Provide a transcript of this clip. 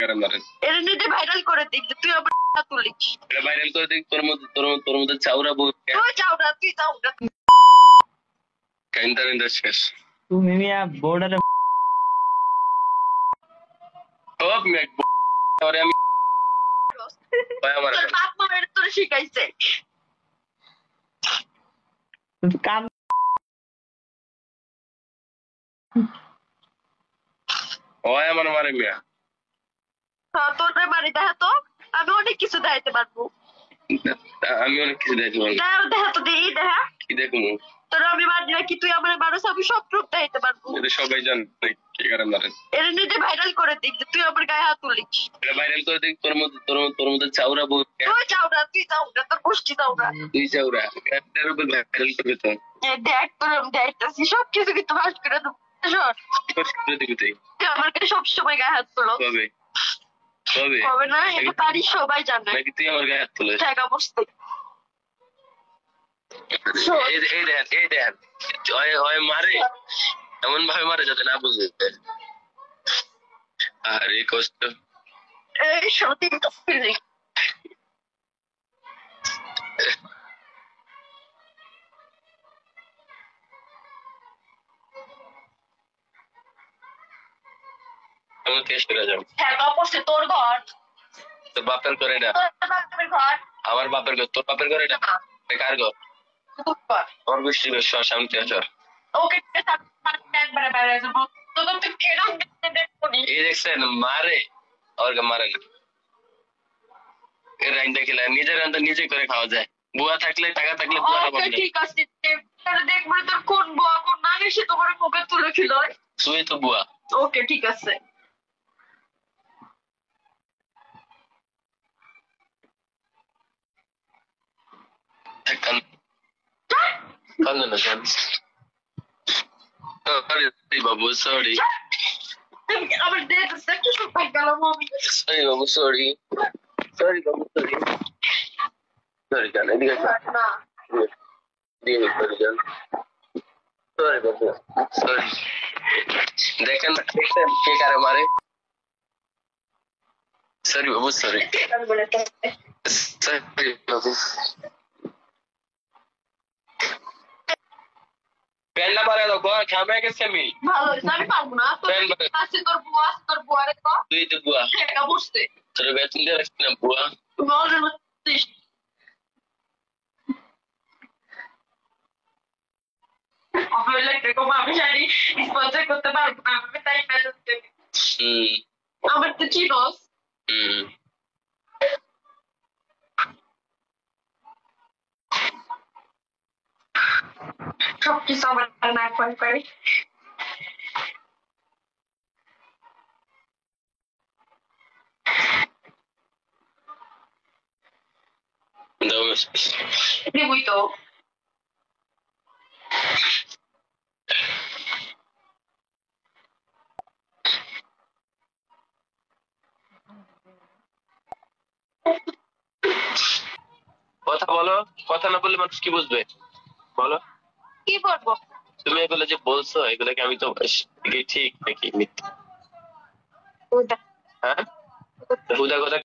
কারণ মারেন এটা নিজে ভাইরাল করে দিক যে তুই আমার তুলিস। এটা ভাইরাল করে দিক তোর মধ্যে চাউরা বউ তুই চাউরা তুই চাউরা কাইন্টার শেষ তুমি মিয়া বোর্ডারে সব মেক পরে আমি ভাই আমার তোর বাপ মা এটা তোর শিখাইছে। কান হয় আমার মারে মিয়া হ্যাঁ তোর বাড়ি দেখা তো আমি অনেক কিছু দেখাইতে পারবো। আমি অনেক কিছু দেখতে পারবো দেখা তো দিই দেখা কি দেখবো তোর আমি মারি না কি তুই আমার মানুষ আমি সব প্রুফ দেখাইতে পারবো। এটা সবাই জানে কি কারণ মারেন এটা নিজে ভাইরাল করে দিক যে তুই আমার গায়ে হাত তুলিস। এটা ভাইরাল করে দিক তোর মধ্যে চাউরা বউ তুই চাউরা তুই চাউরা তোর গোষ্ঠী চাউরা। তুই চাউরা এটার উপর ভাইরাল করবে তো দেখ তোর আমি দেখতেছি সব কিছু কিন্তু ফাস্ট করে দেবো। করে দিবি তুই তুই আমার কাছে সবসময় গায়ে হাত তোলো কবে কবে হবে না এটা বাড়ির সবাই জানে। নাকি তুই আমার গায়ে হাত তুলে জায়গা বসতে এই দেন হয় মারে এমন ভাবে মারে যাতে না বুঝে আরে কষ্ট এই সত্যি তো ফিলিং এমন কেস করে যাও জায়গা বসতে তোর ঘর তোর বাপের করে না তোর বাপের ঘর আমার বাপের ঘর তোর বাপের করে না কার ঘর তোর ঘর তোর গোষ্ঠীর ঘর সামনে চর ওকে একবারে বাইরে যাবো তো তুই এরকম দেখবো নি। এই দেখছেন মারে আর মারে না রাইন্দা খেলে নিজের রান্না নিজে করে খাওয়া যায় বুয়া থাকলে টাকা থাকলে বুয়াটা ওকে বন্ধ ঠিক আছে তাহলে দেখবো তোর কোন বুয়া কোন না এসে তোমার মুখে তুলে ছিল। তুই তো বুয়া ওকে ঠিক আছে কান কান্দে না কান সরি বাবু সরি আমার ডেট একটু সব ভাই গেলাম আমি। সরি বাবু সরি সরি বাবু সরি সরি কান এদিকে না দিয়ে সরি কান সরি বাবু সরি দেখেন কে কারে মারে সরি বাবু সরি সরি বাবু পেন্ডা মারে দাও গো খাবে গেছে আমি ভালো হয়েছে আমি পারবো না তোর আছে তোর বুয়া আছে তোর বুয়ারে তো তুই তো বুয়া জায়গা বসতে তোর বেতন দিয়ে রাখছি না বুয়া তুমি অলরেডি বলছিস আমি লাগতে কম আমি জানি স্পন্সর করতে পারবো না আমি তাই মেসেজ দেবো আমার তো চিনোস সবকিছু আমার না এখন করে দিবই তো কথা বলো কথা না বললে মানুষ কি বুঝবে বলো কি বলবো তুমি এগুলো যে বলছো এগুলো কি আমি তো ঠিক নাকি মিথ্যা ওটা হ্যাঁ হুদা কথা